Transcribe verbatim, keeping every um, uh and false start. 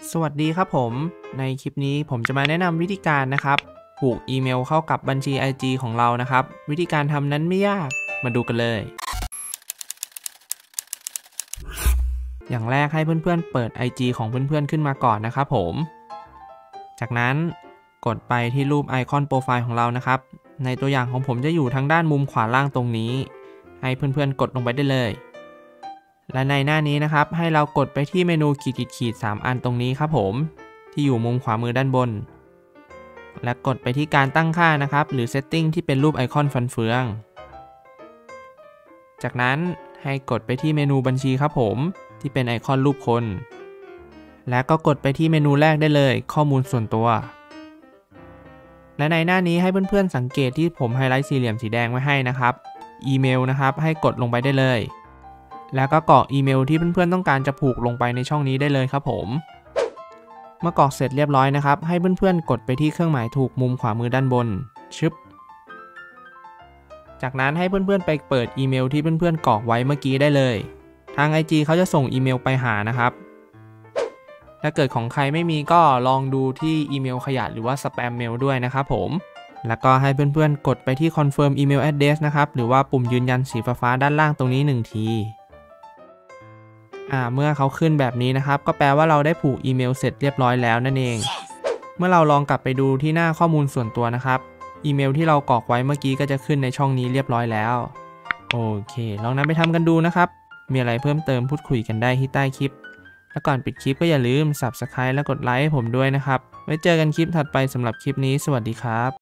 สวัสดีครับผมในคลิปนี้ผมจะมาแนะนำวิธีการนะครับผูกอีเมลเข้ากับบัญชี ไอ จี ของเรานะครับวิธีการทำนั้นไม่ยากมาดูกันเลยอย่างแรกให้เพื่อนๆเปิด ไอ จี ของเพื่อนๆขึ้นมาก่อนนะครับผมจากนั้นกดไปที่รูปไอคอนโปรไฟล์ของเรานะครับในตัวอย่างของผมจะอยู่ทางด้านมุมขวาล่างตรงนี้ให้เพื่อนๆกดลงไปได้เลยและในหน้านี้นะครับให้เรากดไปที่เมนูขีดขีดสามอันตรงนี้ครับผมที่อยู่มุมขวามือด้านบนและกดไปที่การตั้งค่านะครับหรือ Setting ที่เป็นรูปไอคอนฟันเฟืองจากนั้นให้กดไปที่เมนูบัญชีครับผมที่เป็นไอคอนรูปคนและก็กดไปที่เมนูแรกได้เลยข้อมูลส่วนตัวและในหน้านี้ให้เพื่อนๆสังเกตที่ผมไฮไลท์สี่เหลี่ยมสีแดงไว้ให้นะครับอีเมลนะครับให้กดลงไปได้เลยแล้วก็กรอกอีเมลที่เพื่อนๆต้องการจะผูกลงไปในช่องนี้ได้เลยครับผมเมื่อกรอกเสร็จเรียบร้อยนะครับให้เพื่อนๆกดไปที่เครื่องหมายถูกมุมขวามือด้านบนชึบจากนั้นให้เพื่อนๆไปเปิดอีเมลที่เพื่อนๆกรอกไว้เมื่อกี้ได้เลยทาง ไอ จี เขาจะส่งอีเมลไปหานะครับถ้าเกิดของใครไม่มีก็ลองดูที่อีเมลขยะหรือว่าสแปมเมลด้วยนะครับผมแล้วก็ให้เพื่อนๆกดไปที่ Confirm Email Address นะครับหรือว่าปุ่มยืนยันสีฟ้าๆด้านล่างตรงนี้หนึ่งทีอ่าเมื่อเขาขึ้นแบบนี้นะครับก็แปลว่าเราได้ผูกอีเมลเสร็จเรียบร้อยแล้วนั่นเองเมื่อเราลองกลับไปดูที่หน้าข้อมูลส่วนตัวนะครับอีเมลที่เรากรอกไว้เมื่อกี้ก็จะขึ้นในช่องนี้เรียบร้อยแล้วโอเคลองนำไปทำกันดูนะครับมีอะไรเพิ่มเติมพูดคุยกันได้ที่ใต้คลิปและก่อนปิดคลิปก็อย่าลืม ซับสไครบ์ และกดไลค์ให้ผมด้วยนะครับไว้เจอกันคลิปถัดไปสำหรับคลิปนี้สวัสดีครับ